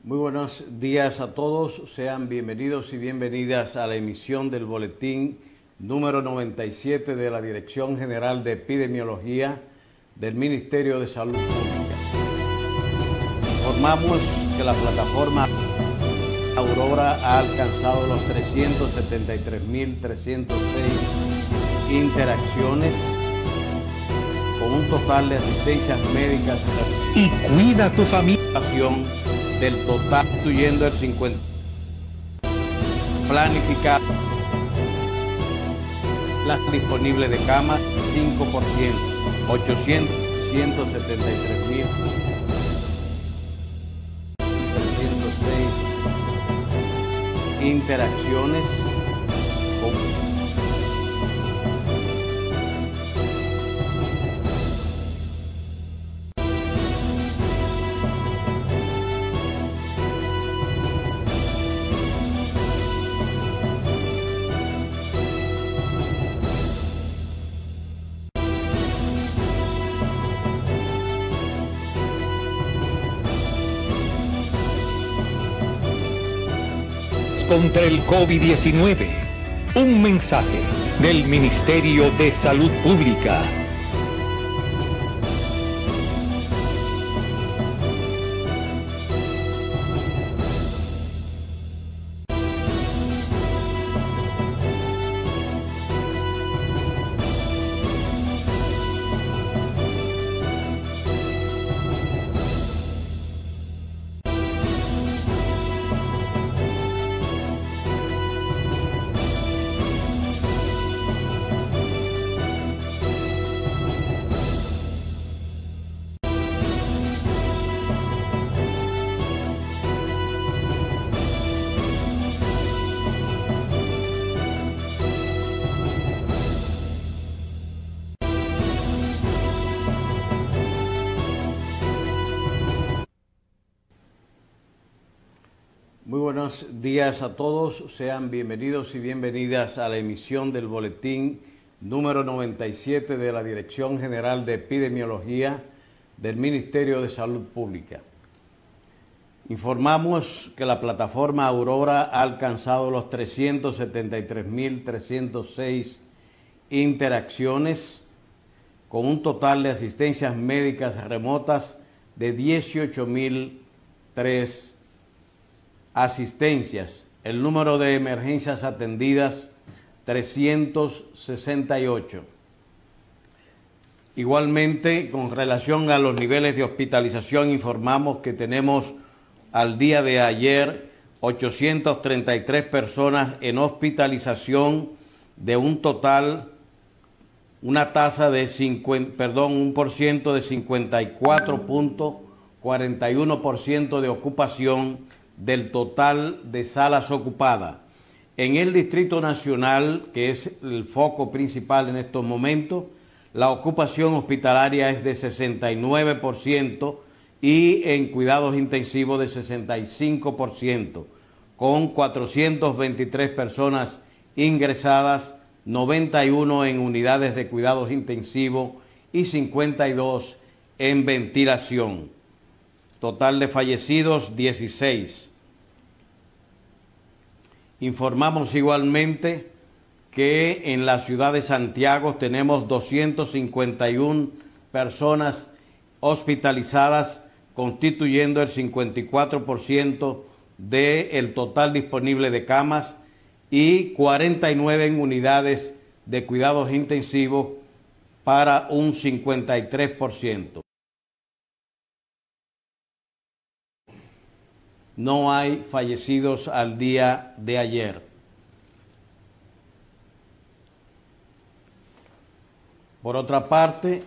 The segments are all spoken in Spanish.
Muy buenos días a todos, sean bienvenidos y bienvenidas a la emisión del boletín número 97 de la Dirección General de Epidemiología del Ministerio de Salud Pública. Informamos que la plataforma Aurora ha alcanzado los 373.306 interacciones con un total de asistencias médicas y cuida tu familia del total, incluyendo el 50% planificado, las disponibles de camas 5%, 873.306 interacciones con contra el COVID-19. Un mensaje del Ministerio de Salud Pública. Muy buenos días a todos, sean bienvenidos y bienvenidas a la emisión del boletín número 97 de la Dirección General de Epidemiología del Ministerio de Salud Pública. Informamos que la plataforma Aurora ha alcanzado los 373.306 interacciones con un total de asistencias médicas remotas de 18.003 asistencias. El número de emergencias atendidas 368. Igualmente, con relación a los niveles de hospitalización, informamos que tenemos al día de ayer 833 personas en hospitalización, de un total, una tasa de un por ciento de 54.41% de ocupación del total de salas ocupadas. En el Distrito Nacional, que es el foco principal en estos momentos, la ocupación hospitalaria es de 69% y en cuidados intensivos de 65%, con 423 personas ingresadas, 91 en unidades de cuidados intensivos y 52 en ventilación. Total de fallecidos, 16. Informamos igualmente que en la ciudad de Santiago tenemos 251 personas hospitalizadas, constituyendo el 54% del total disponible de camas y 49 en unidades de cuidados intensivos para un 53%. No hay fallecidos al día de ayer. Por otra parte,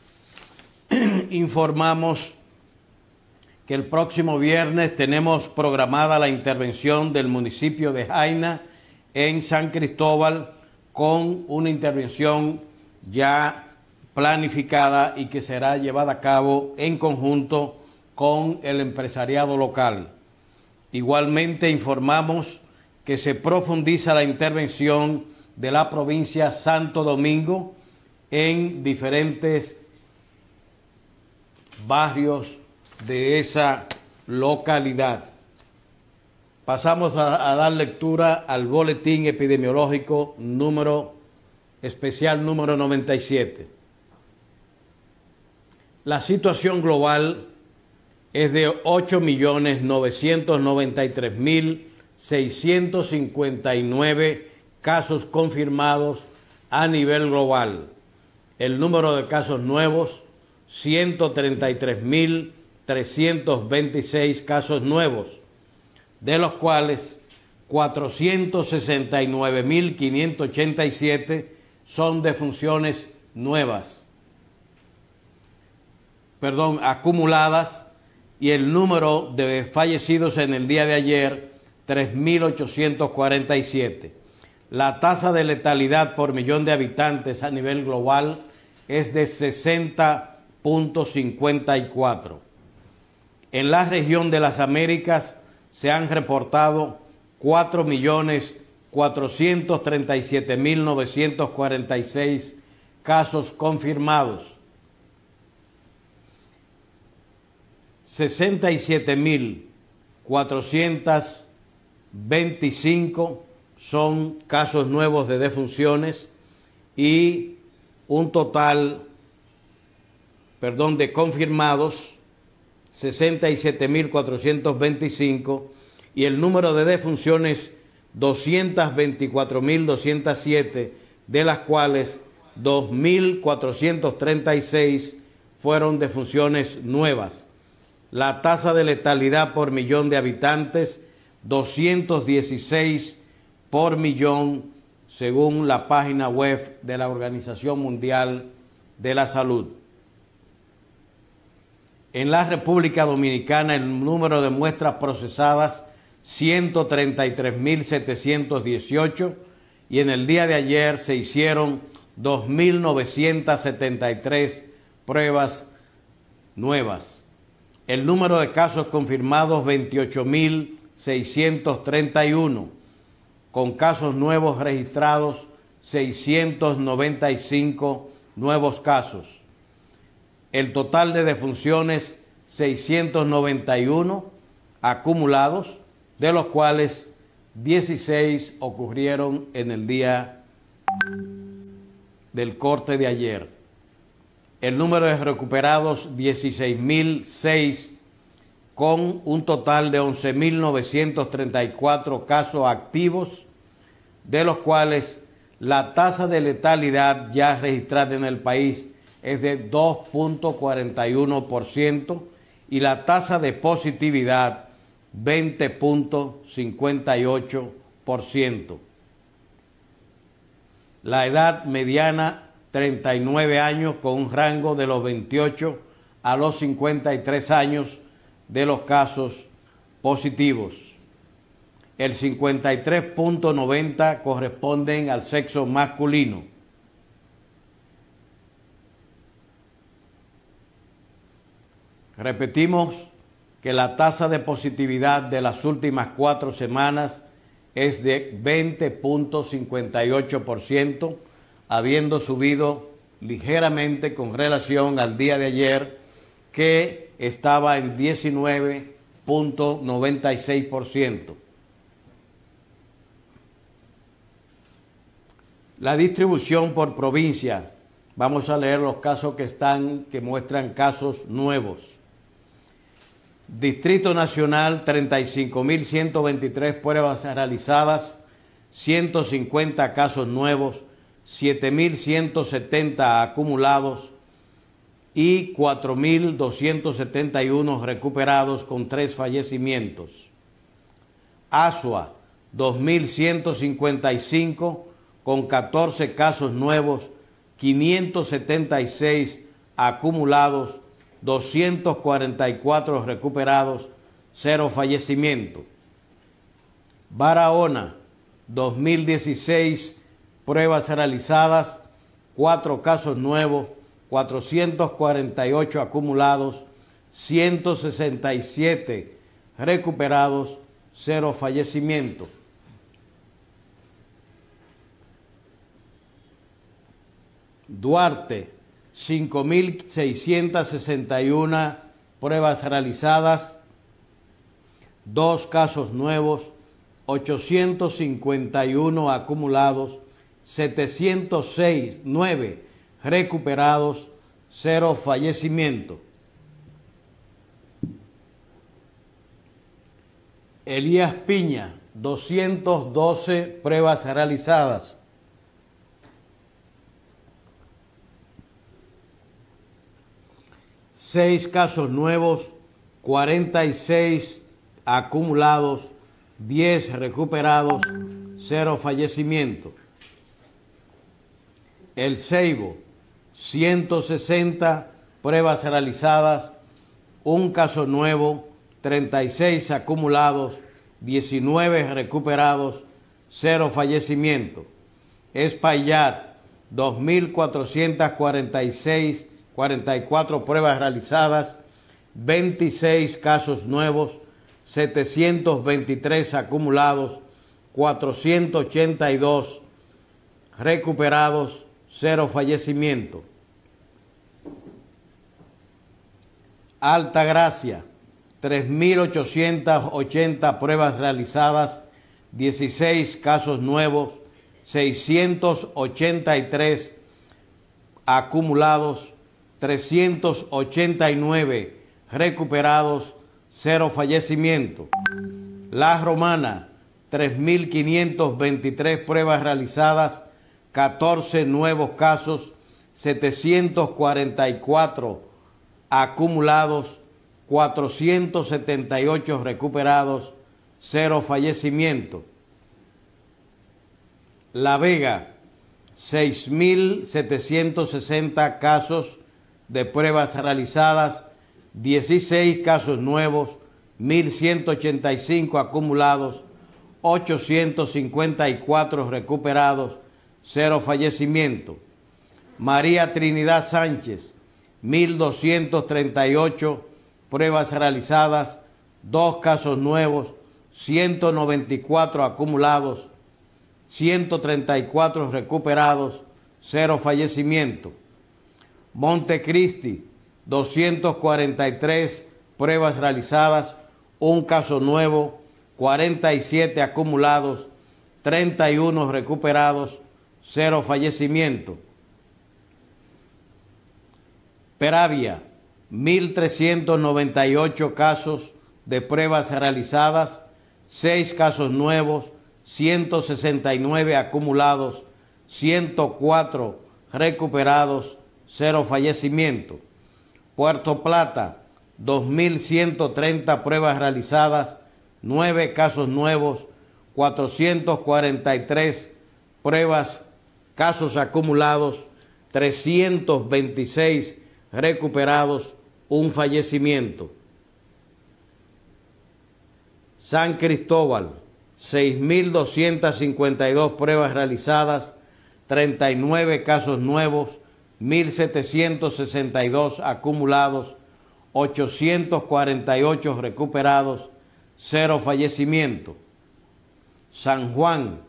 informamos que el próximo viernes tenemos programada la intervención del municipio de Jaina en San Cristóbal, con una intervención ya planificada y que será llevada a cabo en conjunto con el empresariado local. Igualmente informamos que se profundiza la intervención de la provincia Santo Domingo en diferentes barrios de esa localidad. Pasamos a dar lectura al boletín epidemiológico especial número 97. La situación global es de 8.993.659 casos confirmados a nivel global. El número de casos nuevos, 133.326 casos nuevos, de los cuales 469.587 son defunciones nuevas, acumuladas, y el número de fallecidos en el día de ayer, 3.847. La tasa de letalidad por millón de habitantes a nivel global es de 60.54. En la región de las Américas se han reportado 4.437.946 casos confirmados. 67.425 son casos nuevos de defunciones y un total, de confirmados, 67.425, y el número de defunciones 224.207, de las cuales 2.436 fueron defunciones nuevas. La tasa de letalidad por millón de habitantes, 216 por millón, según la página web de la Organización Mundial de la Salud. En la República Dominicana, el número de muestras procesadas, 133.718, y en el día de ayer se hicieron 2.973 pruebas nuevas. El número de casos confirmados, 28.631, con casos nuevos registrados, 695 nuevos casos. El total de defunciones, 691 acumulados, de los cuales 16 ocurrieron en el día del corte de ayer. El número de recuperados, 16.006, con un total de 11.934 casos activos, de los cuales la tasa de letalidad ya registrada en el país es de 2.41% y la tasa de positividad 20.58%. La edad mediana, 39 años, con un rango de los 28 a los 53 años de los casos positivos. El 53.90 corresponden al sexo masculino. Repetimos que la tasa de positividad de las últimas 4 semanas es de 20.58%, habiendo subido ligeramente con relación al día de ayer, que estaba en 19.96%. La distribución por provincia. Vamos a leer los casos que muestran casos nuevos. Distrito Nacional, 35.123 pruebas realizadas, 150 casos nuevos, 7.170 acumulados y 4.271 recuperados, con 3 fallecimientos. Azua, 2.155 con 14 casos nuevos, 576 acumulados, 244 recuperados, 0 fallecimientos. Barahona, 2016 pruebas realizadas, 4 casos nuevos, 448 acumulados, 167 recuperados, 0 fallecimientos. Duarte, 5.661 pruebas realizadas, 2 casos nuevos, 851 acumulados, 706, 9 recuperados, 0 fallecimientos. Elías Piña, 212 pruebas realizadas. Seis casos nuevos, 46 acumulados, 10 recuperados, 0 fallecimientos. El Ceibo, 160 pruebas realizadas, 1 caso nuevo, 36 acumulados, 19 recuperados, 0 fallecimientos. Espaillat, 2.444 pruebas realizadas, 26 casos nuevos, 723 acumulados, 482 recuperados, 0 fallecimientos. Altagracia, 3.880 pruebas realizadas, 16 casos nuevos, 683 acumulados, 389 recuperados, 0 fallecimientos. La Romana, 3.523 pruebas realizadas, 14 nuevos casos, 744 acumulados, 478 recuperados, 0 fallecimientos. La Vega, 6.760 casos de pruebas realizadas, 16 casos nuevos, 1.185 acumulados, 854 recuperados, 0 fallecimientos. María Trinidad Sánchez, 1.238 pruebas realizadas, 2 casos nuevos, 194 acumulados, 134 recuperados, 0 fallecimientos. Montecristi, 243 pruebas realizadas, 1 caso nuevo, 47 acumulados, 31 recuperados, 0 fallecimientos. Peravia, 1.398 casos de pruebas realizadas, 6 casos nuevos, 169 acumulados, 104 recuperados, 0 fallecimientos. Puerto Plata, 2.130 pruebas realizadas, 9 casos nuevos, 443 casos acumulados, 326 recuperados, 1 fallecimiento. San Cristóbal, 6.252 pruebas realizadas, 39 casos nuevos, 1.762 acumulados, 848 recuperados, 0 fallecimiento. San Juan,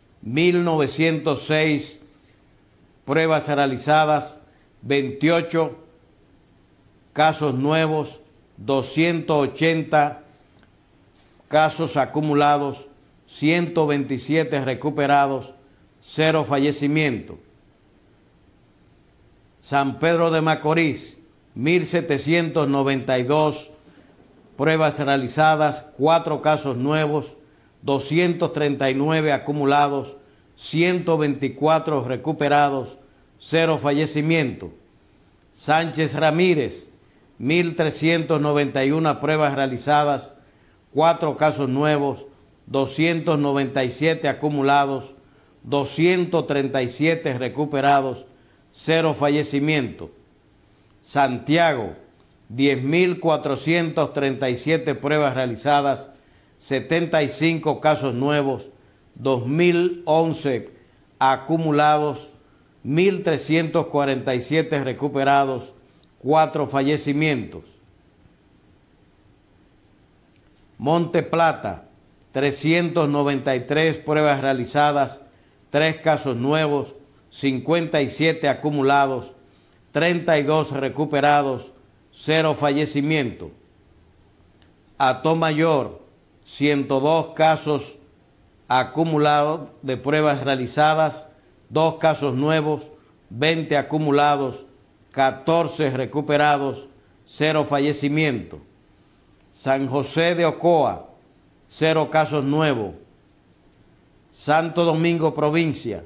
1.906 pruebas realizadas, 28 casos nuevos, 280 casos acumulados, 127 recuperados, 0 fallecimiento. San Pedro de Macorís, 1.792 pruebas realizadas, 4 casos nuevos, 239 acumulados, 124 recuperados, 0 fallecimiento. Sánchez Ramírez, 1.391 pruebas realizadas, 4 casos nuevos, 297 acumulados, 237 recuperados, 0 fallecimiento. Santiago, 10.437 pruebas realizadas, 75 casos nuevos, 2.011 acumulados, 1.347 recuperados, 4 fallecimientos. Monte Plata, 393 pruebas realizadas, 3 casos nuevos, 57 acumulados, 32 recuperados, 0 fallecimiento. Atomayor, 102 casos acumulado de pruebas realizadas, 2 casos nuevos, 20 acumulados, 14 recuperados, 0 fallecimientos. San José de Ocoa, 0 casos nuevos. Santo Domingo Provincia,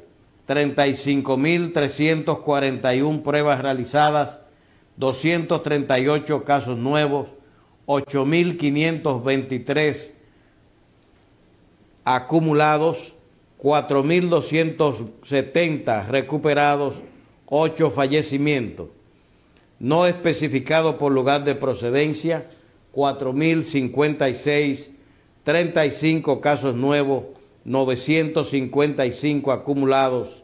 35.341 pruebas realizadas, 238 casos nuevos, 8.523 acumulados, 4.270 recuperados, 8 fallecimientos. No especificado por lugar de procedencia, 4.056, 35 casos nuevos, 955 acumulados,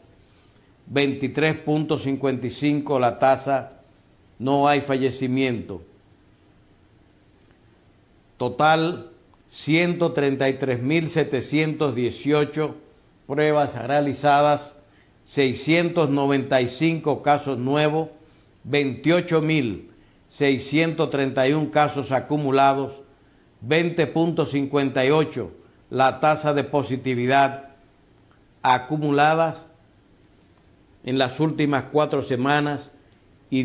23.55 la tasa, no hay fallecimiento. Total, 133.718 pruebas realizadas, 695 casos nuevos, 28.631 casos acumulados, 20.58 la tasa de positividad acumuladas en las últimas 4 semanas y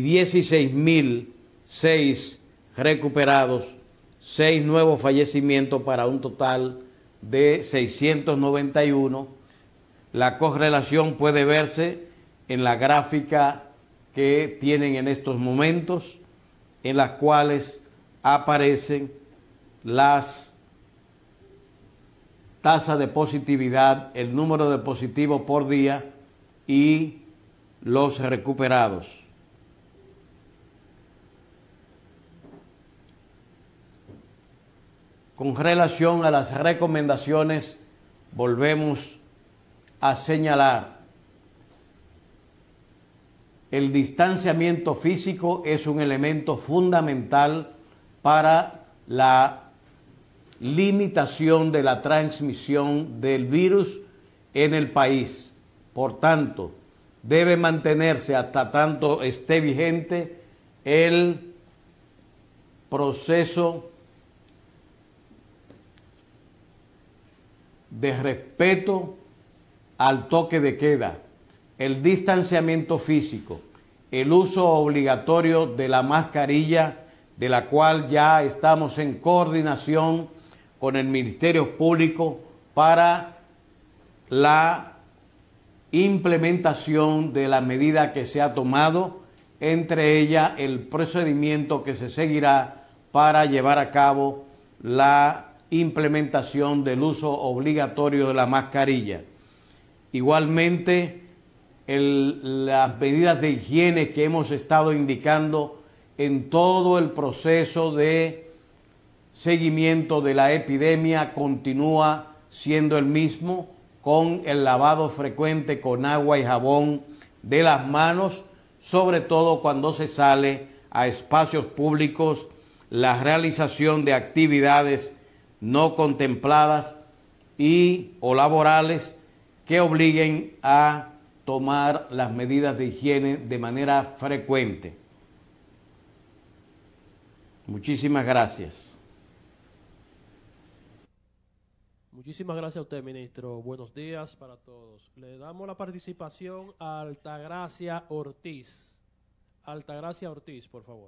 16.006 recuperados, 6 nuevos fallecimientos para un total de 691. La correlación puede verse en la gráfica que tienen en estos momentos, en las cuales aparecen las tasas de positividad, el número de positivos por día y los recuperados. Con relación a las recomendaciones, volvemos a señalar: el distanciamiento físico es un elemento fundamental para la limitación de la transmisión del virus en el país. Por tanto, debe mantenerse hasta tanto esté vigente el proceso de respeto al toque de queda, el distanciamiento físico, el uso obligatorio de la mascarilla, de la cual ya estamos en coordinación con el Ministerio Público para la implementación de la medida que se ha tomado, entre ellas el procedimiento que se seguirá para llevar a cabo la implementación del uso obligatorio de la mascarilla. Igualmente, las medidas de higiene que hemos estado indicando en todo el proceso de seguimiento de la epidemia continúa siendo el mismo, con el lavado frecuente con agua y jabón de las manos, sobre todo cuando se sale a espacios públicos, la realización de actividades no contempladas o laborales que obliguen a tomar las medidas de higiene de manera frecuente. Muchísimas gracias. Muchísimas gracias a usted, ministro. Buenos días para todos. Le damos la participación a Altagracia Ortiz. Altagracia Ortiz, por favor.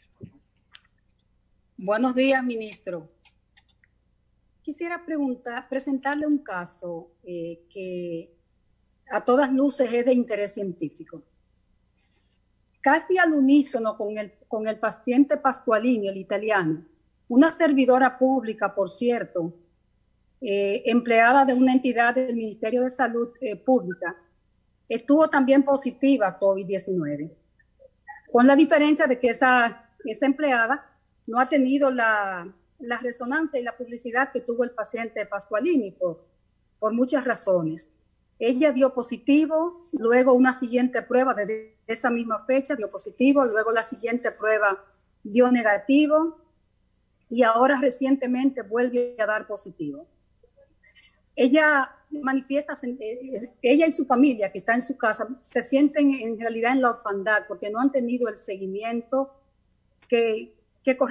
Buenos días, ministro. Quisiera presentarle un caso que a todas luces es de interés científico. Casi al unísono con el paciente Pasqualini, el italiano, una servidora pública, por cierto, empleada de una entidad del Ministerio de Salud Pública, estuvo también positiva a COVID-19, con la diferencia de que esa empleada no ha tenido la resonancia y la publicidad que tuvo el paciente Pasqualini por muchas razones. Ella dio positivo, luego una siguiente prueba de esa misma fecha dio positivo, luego la siguiente prueba dio negativo y ahora recientemente vuelve a dar positivo. Ella manifiesta, ella y su familia que está en su casa se sienten en realidad en la orfandad porque no han tenido el seguimiento que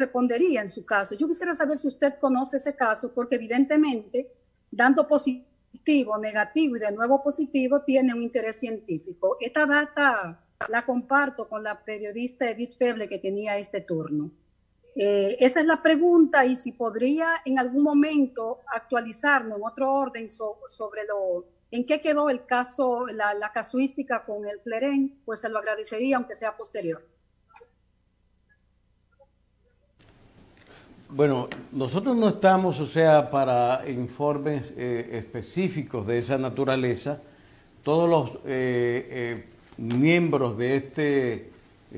correspondería en su caso. Yo quisiera saber si usted conoce ese caso, porque evidentemente, dando positivo positivo, negativo y de nuevo positivo, tiene un interés científico. Esta data la comparto con la periodista Edith Feble que tenía este turno. Esa es la pregunta, y si podría en algún momento actualizarnos en otro orden sobre en qué quedó el caso, la casuística con el Cleren, pues se lo agradecería, aunque sea posterior. Bueno, nosotros no estamos, o sea, para informes específicos de esa naturaleza. Todos los miembros de este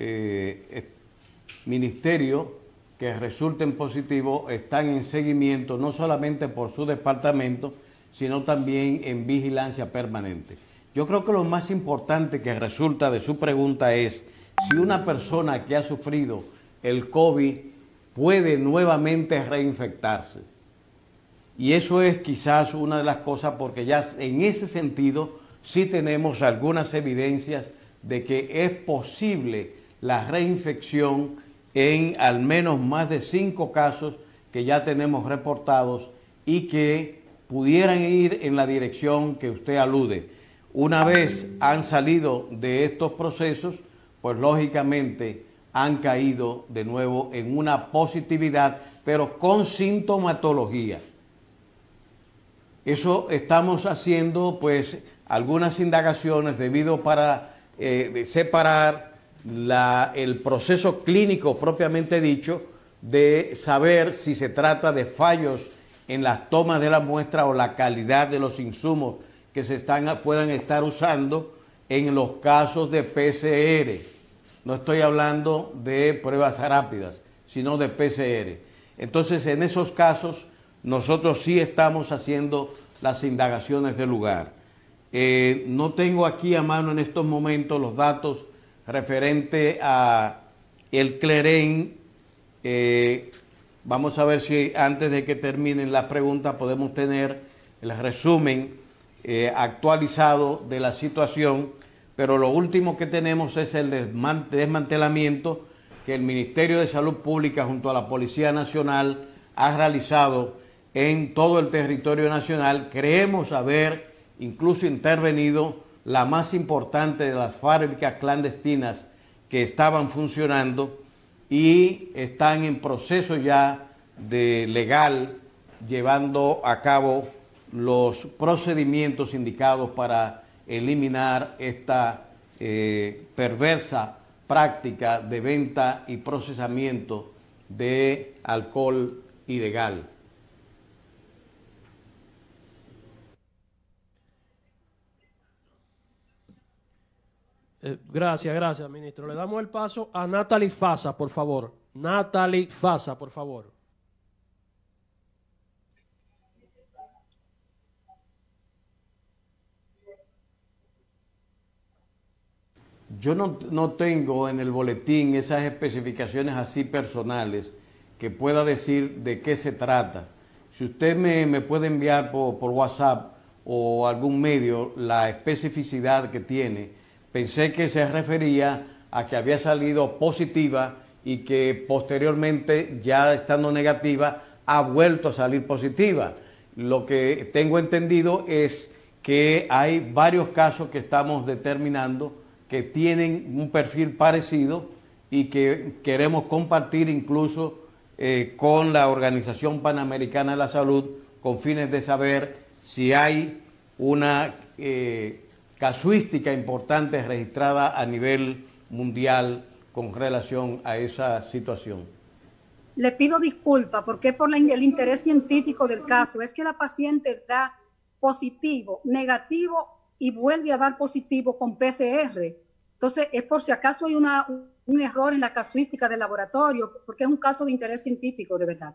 ministerio que resulten positivos están en seguimiento, no solamente por su departamento, sino también en vigilancia permanente. Yo creo que lo más importante que resulta de su pregunta es si una persona que ha sufrido el COVID puede nuevamente reinfectarse. Y eso es quizás una de las cosas, porque ya en ese sentido sí tenemos algunas evidencias de que es posible la reinfección en al menos más de 5 casos que ya tenemos reportados y que pudieran ir en la dirección que usted alude. Una vez han salido de estos procesos, pues lógicamente han caído de nuevo en una positividad, pero con sintomatología. Eso estamos haciendo, pues, algunas indagaciones debido para separar el proceso clínico propiamente dicho, de saber si se trata de fallos en las tomas de la muestra o la calidad de los insumos que puedan estar usando en los casos de PCR. No estoy hablando de pruebas rápidas, sino de PCR. Entonces, en esos casos, nosotros sí estamos haciendo las indagaciones del lugar. No tengo aquí a mano en estos momentos los datos referente a el Cleren. Vamos a ver si antes de que terminen las preguntas podemos tener el resumen actualizado de la situación, pero lo último que tenemos es el desmantelamiento que el Ministerio de Salud Pública junto a la Policía Nacional ha realizado en todo el territorio nacional. Creemos haber incluso intervenido la más importante de las fábricas clandestinas que estaban funcionando y están en proceso ya de legal, llevando a cabo los procedimientos indicados para eliminar esta perversa práctica de venta y procesamiento de alcohol ilegal. Gracias, ministro. Le damos el paso a Natalie Fasa, por favor. Natalie Fasa, por favor. Yo no tengo en el boletín esas especificaciones así personales que pueda decir de qué se trata. Si usted me puede enviar por WhatsApp o algún medio la especificidad que tiene. Pensé que se refería a que había salido positiva y que posteriormente, ya estando negativa, ha vuelto a salir positiva. Lo que tengo entendido es que hay varios casos que estamos determinando que tienen un perfil parecido y que queremos compartir incluso con la Organización Panamericana de la Salud con fines de saber si hay una casuística importante registrada a nivel mundial con relación a esa situación. Le pido disculpas porque es por el interés científico del caso. Es que la paciente da positivo, negativo y vuelve a dar positivo con PCR. Entonces, es por si acaso hay un error en la casuística del laboratorio, porque es un caso de interés científico, de verdad.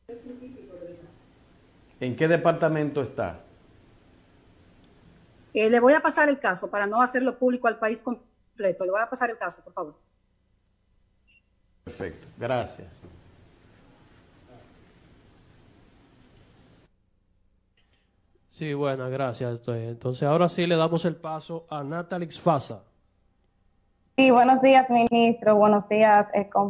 ¿En qué departamento está? Le voy a pasar el caso para no hacerlo público al país completo. Le voy a pasar el caso, por favor. Perfecto, gracias. Sí, bueno, gracias. Entonces, ahora sí le damos el paso a Natalie Fasa. Sí, buenos días, ministro. Buenos días,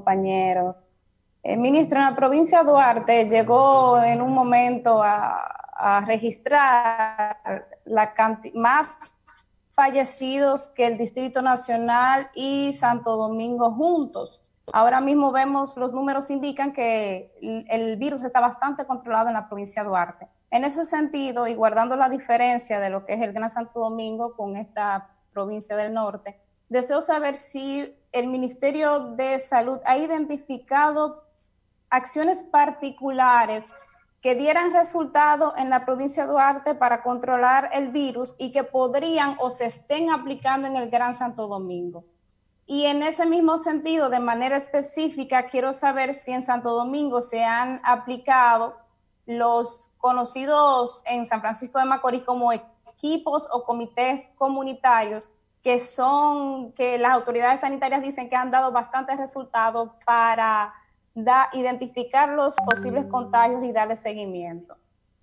compañeros. Ministro, en la provincia de Duarte llegó en un momento a a registrar más fallecidos que el Distrito Nacional y Santo Domingo juntos. Ahora mismo vemos, los números indican que el virus está bastante controlado en la provincia de Duarte. En ese sentido, y guardando la diferencia de lo que es el Gran Santo Domingo con esta provincia del norte, deseo saber si el Ministerio de Salud ha identificado acciones particulares que dieran resultado en la provincia de Duarte para controlar el virus y que podrían o se estén aplicando en el Gran Santo Domingo. Y en ese mismo sentido, de manera específica, quiero saber si en Santo Domingo se han aplicado los conocidos en San Francisco de Macorís como equipos o comités comunitarios, que las autoridades sanitarias dicen que han dado bastantes resultados para identificar los posibles contagios y darle seguimiento.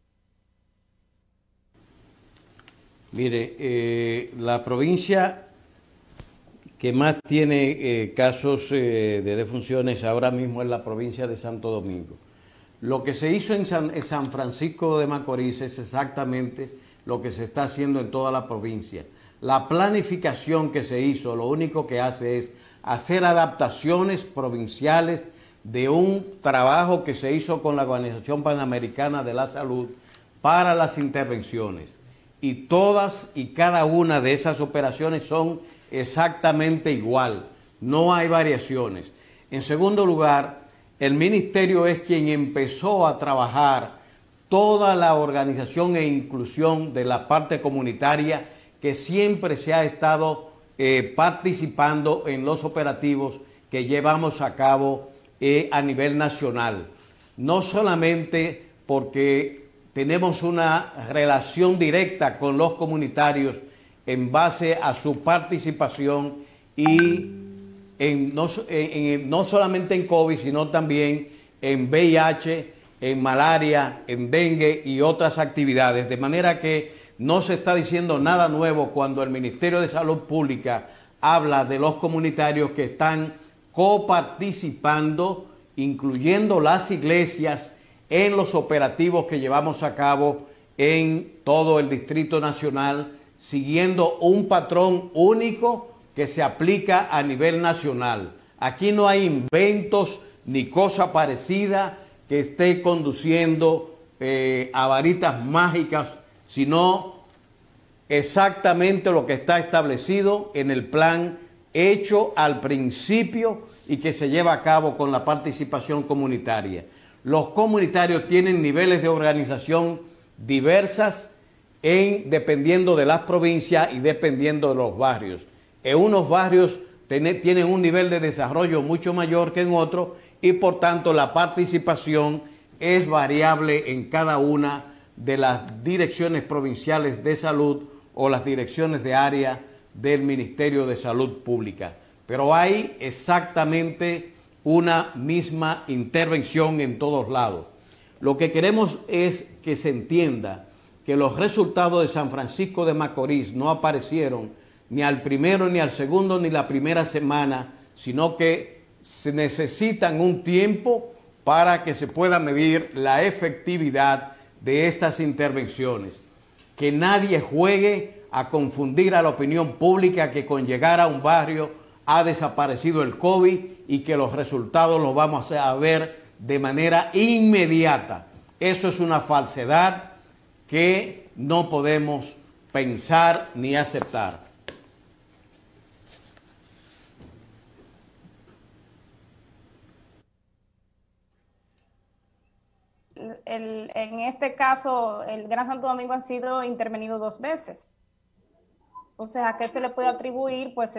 Mire, la provincia que más tiene casos de defunciones ahora mismo es la provincia de Santo Domingo. Lo que se hizo en San Francisco de Macorís es exactamente lo que se está haciendo en toda la provincia. La planificación que se hizo, lo único que hace es hacer adaptaciones provinciales de un trabajo que se hizo con la Organización Panamericana de la Salud para las intervenciones. Y todas y cada una de esas operaciones son exactamente igual, no hay variaciones. En segundo lugar, el ministerio es quien empezó a trabajar toda la organización e inclusión de la parte comunitaria que siempre se ha estado participando en los operativos que llevamos a cabo a nivel nacional. No solamente porque tenemos una relación directa con los comunitarios en base a su participación y no solamente en COVID, sino también en VIH, en malaria, en dengue y otras actividades. De manera que no se está diciendo nada nuevo cuando el Ministerio de Salud Pública habla de los comunitarios que están coparticipando, incluyendo las iglesias, en los operativos que llevamos a cabo en todo el Distrito Nacional, siguiendo un patrón único que se aplica a nivel nacional. Aquí no hay inventos ni cosa parecida que esté conduciendo a varitas mágicas, sino exactamente lo que está establecido en el plan hecho al principio y que se lleva a cabo con la participación comunitaria. Los comunitarios tienen niveles de organización diversas dependiendo de las provincias y dependiendo de los barrios. En unos barrios tienen un nivel de desarrollo mucho mayor que en otros y por tanto la participación es variable en cada una de las direcciones provinciales de salud o las direcciones de área del Ministerio de Salud Pública. Pero hay exactamente una misma intervención en todos lados. Lo que queremos es que se entienda que los resultados de San Francisco de Macorís no aparecieron ni al primero, ni al segundo, ni la primera semana, sino que se necesitan un tiempo para que se pueda medir la efectividad de estas intervenciones. Que nadie juegue a confundir a la opinión pública que con llegar a un barrio ha desaparecido el COVID y que los resultados los vamos a ver de manera inmediata. Eso es una falsedad que no podemos pensar ni aceptar. En este caso, el Gran Santo Domingo ha sido intervenido 2 veces. Entonces, ¿a qué se le puede atribuir pues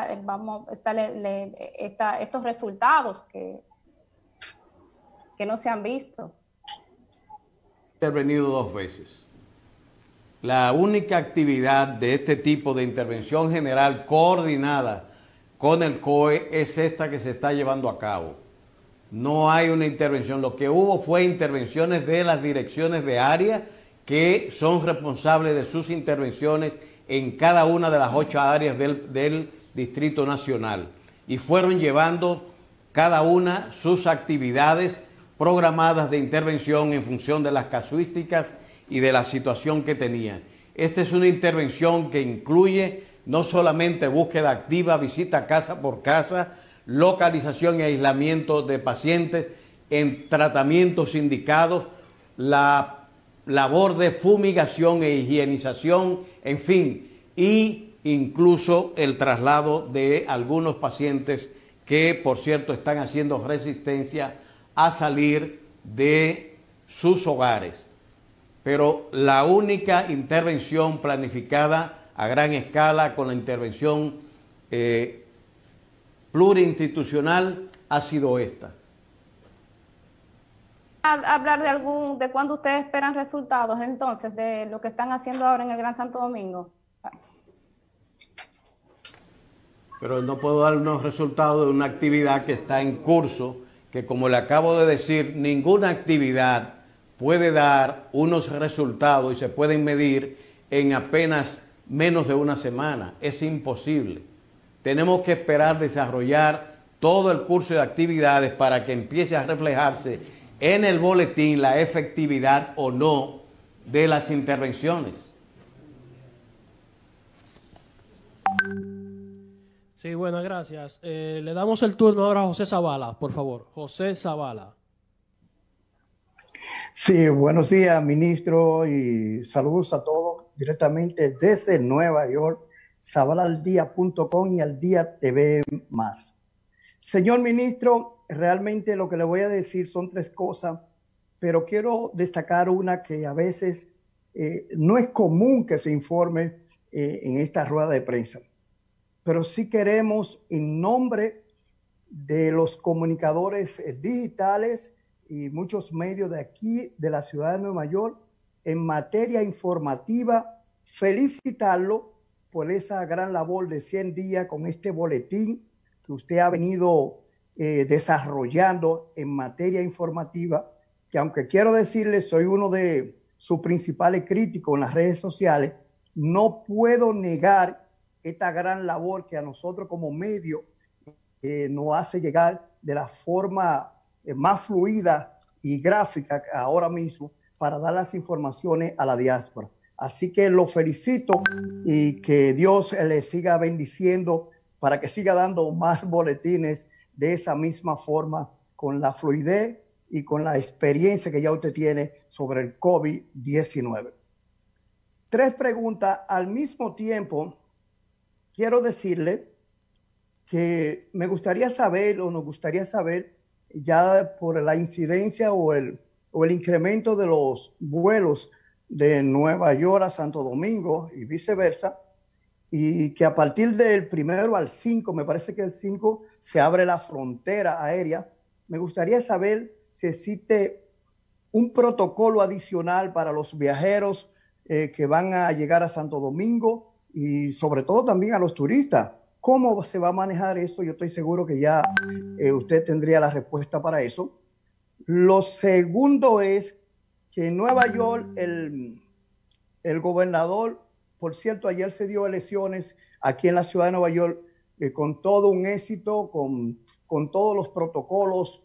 estos resultados que no se han visto? Intervenido 2 veces. La única actividad de este tipo de intervención general coordinada con el COE es esta que se está llevando a cabo. No hay una intervención. Lo que hubo fue intervenciones de las direcciones de área que son responsables de sus intervenciones en cada una de las 8 áreas del Distrito Nacional. Y fueron llevando cada una sus actividades programadas de intervención en función de las casuísticas y de la situación que tenía. Esta es una intervención que incluye no solamente búsqueda activa, visita casa por casa, localización y aislamiento de pacientes en tratamientos indicados, la labor de fumigación e higienización, en fin, y incluso el traslado de algunos pacientes que, por cierto, están haciendo resistencia a salir de sus hogares. Pero la única intervención planificada a gran escala con la intervención plurinstitucional ha sido esta. Hablar de cuándo ustedes esperan resultados, entonces, de lo que están haciendo ahora en el Gran Santo Domingo. Pero no puedo dar unos resultados de una actividad que está en curso, que como le acabo de decir, ninguna actividad puede dar unos resultados y se pueden medir en apenas menos de una semana. Es imposible. Tenemos que esperar desarrollar todo el curso de actividades para que empiece a reflejarse en el boletín la efectividad o no de las intervenciones. Sí, bueno, gracias. Le damos el turno ahora a José Zavala, por favor. José Zavala. Sí, buenos días, ministro, y saludos a todos directamente desde Nueva York, zabalaldía.com y Al Día TV+. Señor ministro, realmente lo que le voy a decir son tres cosas, pero quiero destacar una que a veces no es común que se informe en esta rueda de prensa, pero sí queremos, en nombre de los comunicadores digitales y muchos medios de aquí, de la ciudad de Nueva York, en materia informativa, felicitarlo por esa gran labor de 100 días con este boletín que usted ha venido desarrollando en materia informativa, que aunque quiero decirle, soy uno de sus principales críticos en las redes sociales, no puedo negar esta gran labor que a nosotros como medio nos hace llegar de la forma más fluida y gráfica ahora mismo para dar las informaciones a la diáspora. Así que lo felicito y que Dios le siga bendiciendo para que siga dando más boletines de esa misma forma, con la fluidez y con la experiencia que ya usted tiene sobre el COVID-19. Tres preguntas. Al mismo tiempo, quiero decirle que me gustaría saber, o nos gustaría saber, ya por la incidencia o el incremento de los vuelos de Nueva York a Santo Domingo y viceversa, y que a partir del 1 al 5, me parece que el 5 se abre la frontera aérea. Me gustaría saber si existe un protocolo adicional para los viajeros que van a llegar a Santo Domingo y sobre todo también a los turistas. ¿Cómo se va a manejar eso? Yo estoy seguro que ya usted tendría la respuesta para eso. Lo segundo es que en Nueva York el gobernador, por cierto, ayer se dio elecciones aquí en la ciudad de Nueva York con todo un éxito, con todos los protocolos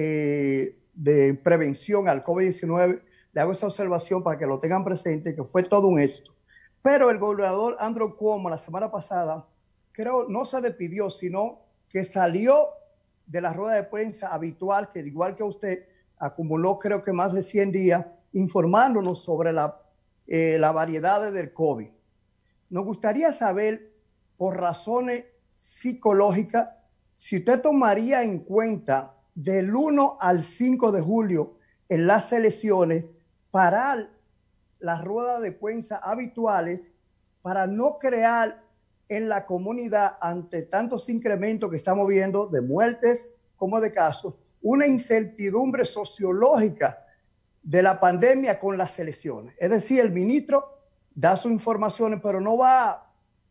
de prevención al COVID-19. Le hago esa observación para que lo tengan presente, que fue todo un éxito. Pero el gobernador Andrew Cuomo la semana pasada, creo, no se despidió, sino que salió de la rueda de prensa habitual, que igual que usted, acumuló creo que más de 100 días informándonos sobre la variedad del COVID. Nos gustaría saber, por razones psicológicas, si usted tomaría en cuenta del 1 al 5 de julio en las elecciones parar las ruedas de prensa habituales para no crear en la comunidad, ante tantos incrementos que estamos viendo de muertes como de casos, una incertidumbre sociológica de la pandemia con las elecciones. Es decir, el ministro da sus informaciones, pero no va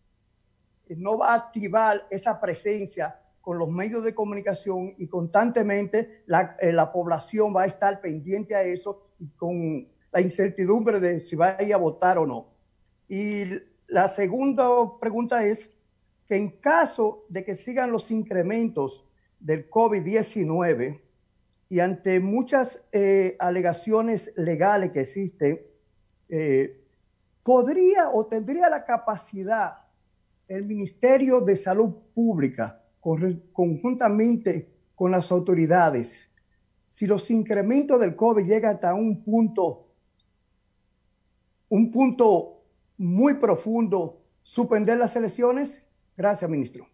a activar esa presencia con los medios de comunicación, y constantemente la población va a estar pendiente a eso y con la incertidumbre de si va a ir a votar o no. Y la segunda pregunta es que en caso de que sigan los incrementos del COVID-19 y ante muchas alegaciones legales que existen, ¿podría o tendría la capacidad el Ministerio de Salud Pública, conjuntamente con las autoridades, si los incrementos del COVID llegan hasta un punto muy profundo, suspender las elecciones? Gracias, ministro.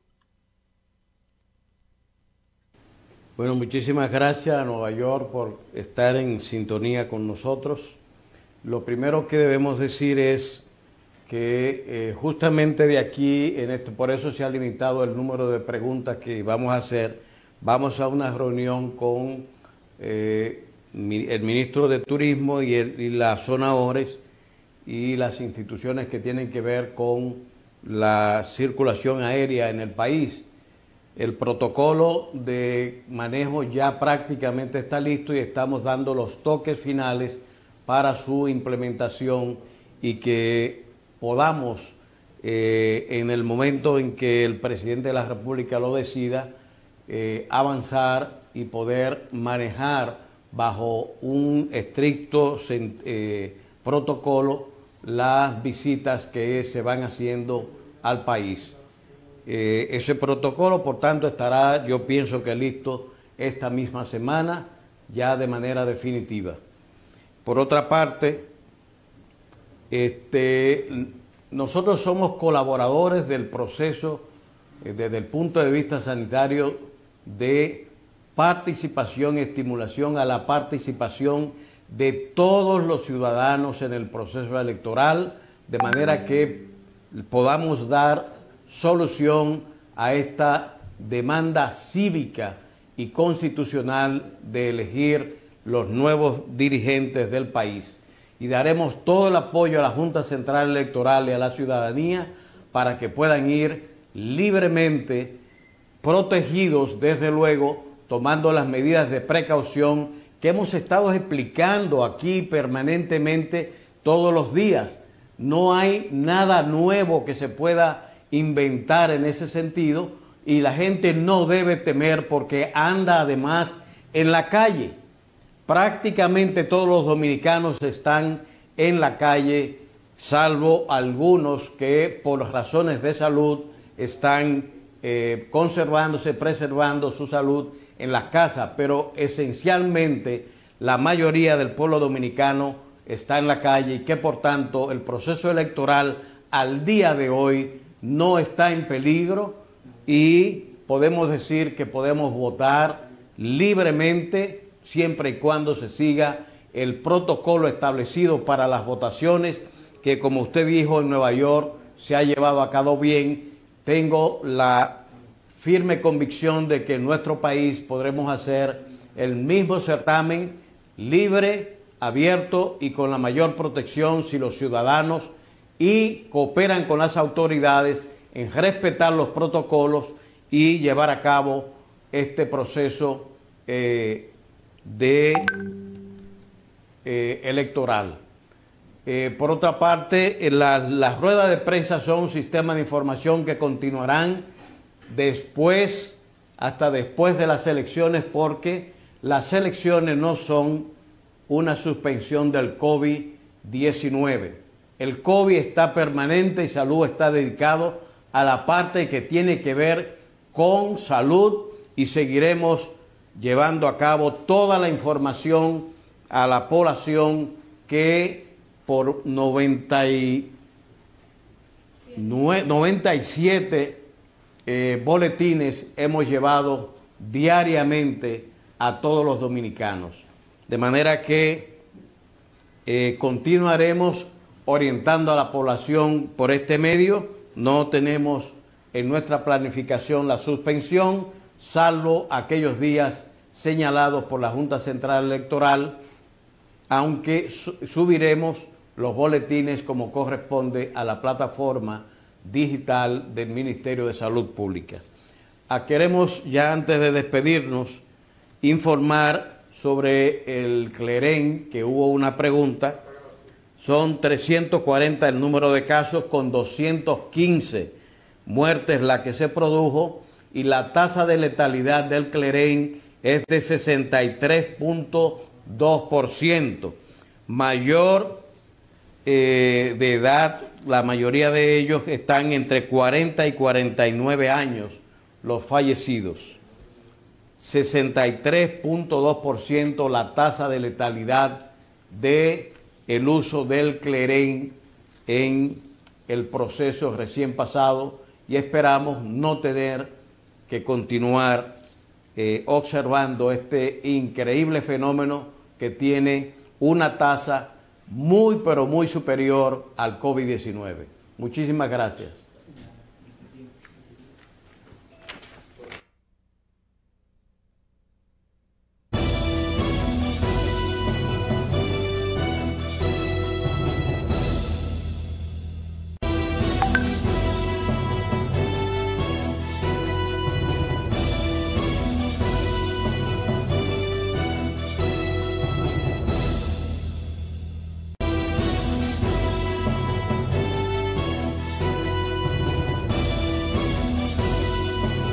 Bueno, muchísimas gracias a Nueva York por estar en sintonía con nosotros. Lo primero que debemos decir es que justamente de aquí, por eso se ha limitado el número de preguntas que vamos a hacer. Vamos a una reunión con el ministro de Turismo y la zona ORES y las instituciones que tienen que ver con la circulación aérea en el país. El protocolo de manejo ya prácticamente está listo y estamos dando los toques finales para su implementación y que podamos, en el momento en que el presidente de la República lo decida, avanzar y poder manejar bajo un estricto protocolo las visitas que se van haciendo al país. Ese protocolo, por tanto, estará, yo pienso que listo esta misma semana, ya de manera definitiva. Por otra parte, nosotros somos colaboradores del proceso desde el punto de vista sanitario de participación y estimulación a la participación de todos los ciudadanos en el proceso electoral, de manera que podamos dar solución a esta demanda cívica y constitucional de elegir los nuevos dirigentes del país. Y daremos todo el apoyo a la Junta Central Electoral y a la ciudadanía para que puedan ir libremente, protegidos desde luego, tomando las medidas de precaución que hemos estado explicando aquí permanentemente todos los días. No hay nada nuevo que se pueda inventar en ese sentido y la gente no debe temer porque anda además en la calle. Prácticamente todos los dominicanos están en la calle, salvo algunos que por razones de salud están preservando su salud en las casas, pero esencialmente la mayoría del pueblo dominicano está en la calle y que por tanto el proceso electoral al día de hoy no está en peligro y podemos decir que podemos votar libremente siempre y cuando se siga el protocolo establecido para las votaciones que, como usted dijo, en Nueva York se ha llevado a cabo bien. Tengo la firme convicción de que en nuestro país podremos hacer el mismo certamen libre, abierto y con la mayor protección si los ciudadanos cooperan con las autoridades en respetar los protocolos y llevar a cabo este proceso electoral. Por otra parte, las ruedas de prensa son un sistema de información que continuarán hasta después de las elecciones, porque las elecciones no son una suspensión del COVID-19. El COVID está permanente y salud está dedicado a la parte que tiene que ver con salud y seguiremos llevando a cabo toda la información a la población que por 97 boletines hemos llevado diariamente a todos los dominicanos. De manera que continuaremos orientando a la población por este medio. No tenemos en nuestra planificación la suspensión, salvo aquellos días señalados por la Junta Central Electoral, aunque subiremos los boletines como corresponde a la plataforma digital del Ministerio de Salud Pública. Queremos, ya antes de despedirnos, informar sobre el Clerén, que hubo una pregunta. Son 340 el número de casos, con 215 muertes la que se produjo, y la tasa de letalidad del Clerén es de 63.2%, mayor de edad, la mayoría de ellos están entre 40 y 49 años, los fallecidos. 63.2% la tasa de letalidad de el uso del clerén en el proceso recién pasado, y esperamos no tener que continuar observando este increíble fenómeno que tiene una tasa muy, pero muy superior al COVID-19. Muchísimas gracias.